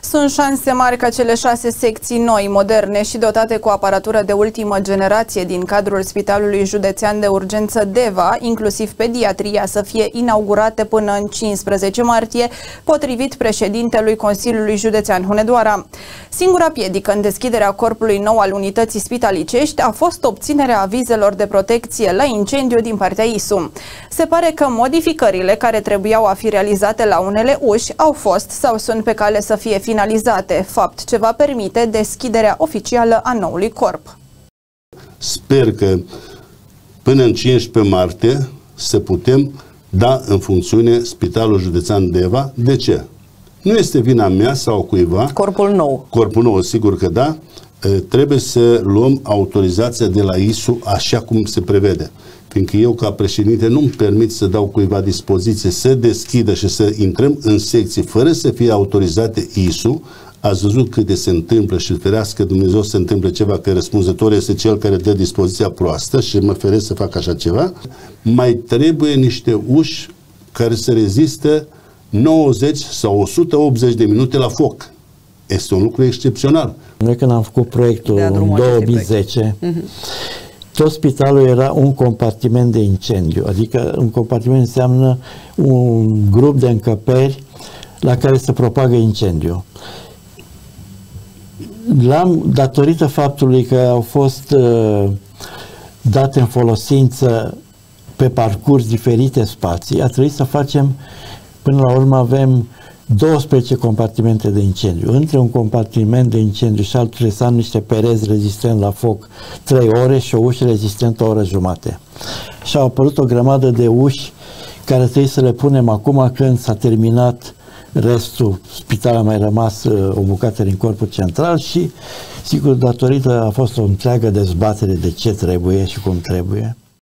Sunt șanse mari ca cele 6 secții noi, moderne și dotate cu aparatură de ultimă generație din cadrul Spitalului Județean de Urgență Deva, inclusiv pediatria, să fie inaugurate până în 15 martie, potrivit președintelui Consiliului Județean Hunedoara. Singura piedică în deschiderea corpului nou al unității spitalicești a fost obținerea avizelor de protecție la incendiu din partea ISU. Se pare că modificările care trebuiau a fi realizate la unele uși au fost sau sunt pe cale să fie finalizate, fapt ce va permite deschiderea oficială a noului corp. Sper că până în 15 martie să putem da în funcțiune Spitalul Județean Deva. De ce? Nu este vina mea sau cuiva. Corpul nou. Corpul nou, sigur că da. Trebuie să luăm autorizația de la ISU așa cum se prevede. Fiindcă eu, ca președinte, nu-mi permit să dau cuiva dispoziție să deschidă și să intrăm în secții fără să fie autorizate ISU. Ați văzut câte se întâmplă și ferească Dumnezeu se întâmplă ceva, că răspunzător este cel care dă dispoziția proastă și mă feresc să fac așa ceva. Mai trebuie niște uși care să rezistă 90 sau 180 de minute la foc. Este un lucru excepțional. Noi când am făcut proiectul în 2010, tot spitalul era un compartiment de incendiu, adică un compartiment înseamnă un grup de încăperi la care se propagă incendiu. Datorită faptului că au fost date în folosință pe parcurs diferite spații, a trebuit să facem, până la urmă avem 12 compartimente de incendiu. Între un compartiment de incendiu și altul trebuie să am niște pereți rezistent la foc 3 ore și o ușă rezistentă o oră jumate. Și au apărut o grămadă de uși care trebuie să le punem acum când s-a terminat restul. Spitalul a mai rămas o bucată din corpul central și, sigur, datorită a fost o întreagă dezbatere de ce trebuie și cum trebuie.